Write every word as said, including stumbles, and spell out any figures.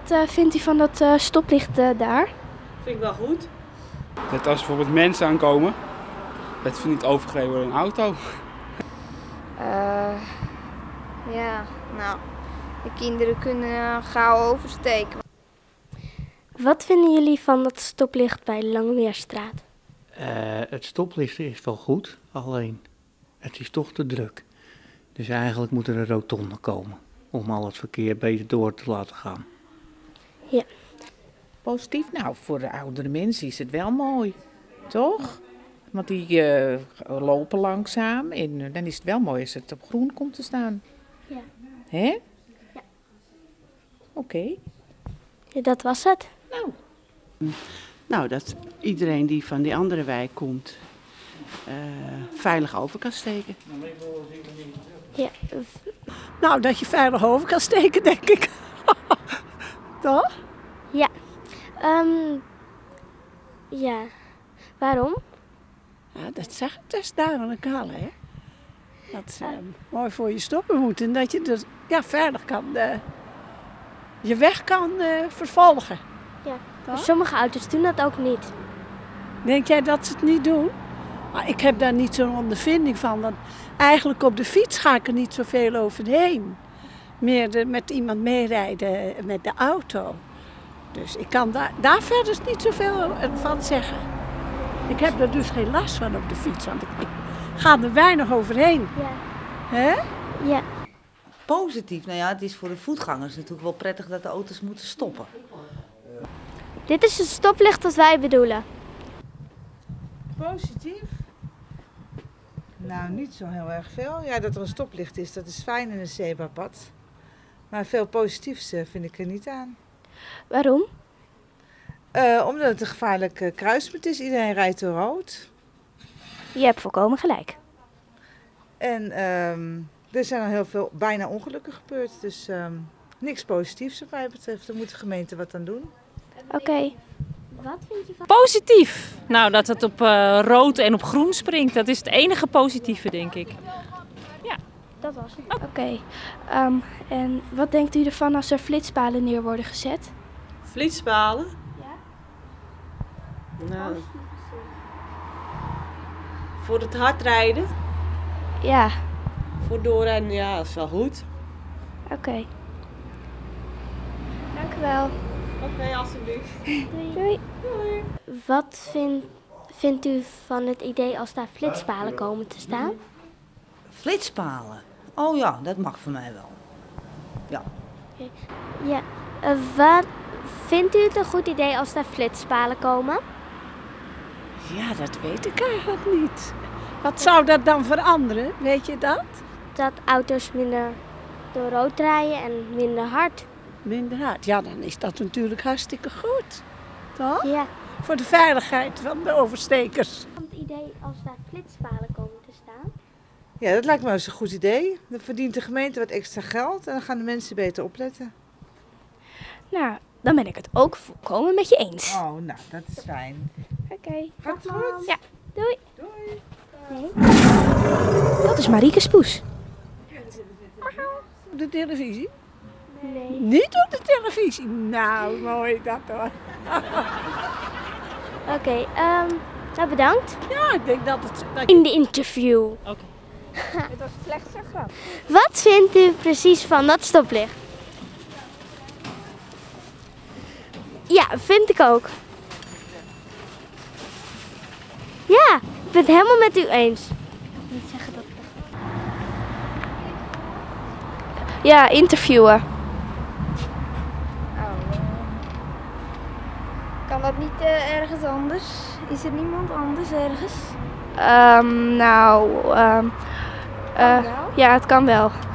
Wat uh, vindt u van dat uh, stoplicht uh, daar? Vind ik wel goed. Dat als bijvoorbeeld mensen aankomen, dat ze niet overgereden worden in een auto. Uh, ja, nou, de kinderen kunnen uh, gauw oversteken. Wat vinden jullie van dat stoplicht bij de Langemeerstraat? Uh, het stoplicht is wel goed, alleen het is toch te druk. Dus eigenlijk moet er een rotonde komen om al het verkeer beter door te laten gaan. Ja. Positief? Nou, voor de oudere mensen is het wel mooi, toch? Want die uh, lopen langzaam en uh, dan is het wel mooi als het op groen komt te staan. Ja. Hè? Ja. Oké. Okay. Ja, dat was het. Nou. Nou, dat iedereen die van die andere wijk komt uh, veilig over kan steken. Ja. Nou, dat je veilig over kan steken, denk ik. Toch? Ja. Um, ja. Waarom? Ja, dat zag ik dus daar aan de kale, hè. Dat is uh, mooi voor je stoppen moet en dat je dus ja, veilig kan, uh, je weg kan uh, vervolgen. Ja. Maar sommige auto's doen dat ook niet. Denk jij dat ze het niet doen? Maar ik heb daar niet zo'n ondervinding van. Want eigenlijk op de fiets ga ik er niet zoveel overheen. Meer de, met iemand meerijden met de auto. Dus ik kan daar, daar verder niet zoveel van zeggen. Ik heb er dus geen last van op de fiets, want ik, ik ga er weinig overheen. Ja. Hè? Ja. Positief, nou ja, het is voor de voetgangers natuurlijk wel prettig dat de auto's moeten stoppen. Dit is het stoplicht dat wij bedoelen. Positief? Nou, niet zo heel erg veel. Ja, dat er een stoplicht is, dat is fijn in een zebrapad. Maar veel positiefs vind ik er niet aan. Waarom? Uh, omdat het een gevaarlijk uh, kruispunt is. Iedereen rijdt door rood. Je hebt volkomen gelijk. En um, er zijn al heel veel bijna ongelukken gebeurd. Dus um, niks positiefs wat mij betreft. Daar moet de gemeente wat aan doen. Oké. Okay. Wat vind je van... Positief. Nou, dat het op uh, rood en op groen springt. Dat is het enige positieve, denk ik. Ja. Dat was het. Oké. Okay. Um, en wat denkt u ervan als er flitspalen neer worden gezet? Flitspalen? Ja. Nou. Voor het hard rijden? Ja. Voor doorrijden, ja, dat is wel goed. Oké. Okay. Dank u wel. Oké, okay, alsjeblieft. Doei. Doei. Doei. Wat vind, vindt u van het idee als daar flitspalen komen te staan? Flitspalen? Oh ja, dat mag voor mij wel. Ja. Okay. Ja. Uh, wat vindt u het een goed idee als daar flitspalen komen? Ja, dat weet ik eigenlijk niet. Wat zou dat dan veranderen? Weet je dat? Dat auto's minder door rood rijden en minder hard. Minder hard? Ja, dan is dat natuurlijk hartstikke goed. Toch? Ja. Voor de veiligheid van de overstekers. Het idee als daar flitspalen komen te staan? Ja, dat lijkt me eens een goed idee. Dan verdient de gemeente wat extra geld en dan gaan de mensen beter opletten. Nou, dan ben ik het ook volkomen met je eens. Oh, nou, dat is fijn. Oké. Okay. Gaat het goed? Ja. Doei. Doei. Nee. Dat is Marieke Spoes. Op de televisie? Nee. Niet op de televisie? Nou, mooi dat hoor. Oké, okay, um, nou bedankt. Ja, ik denk dat het... Dat... In de interview. Oké. Okay. Het was slechts een grap. Wat vindt u precies van dat stoplicht? Ja, vind ik ook. Ja, ik ben het helemaal met u eens. Niet zeggen dat. Ja, interviewen. Oh, kan dat niet uh, ergens anders? Is er niemand anders ergens? Um, nou, um, uh, ja, het kan wel.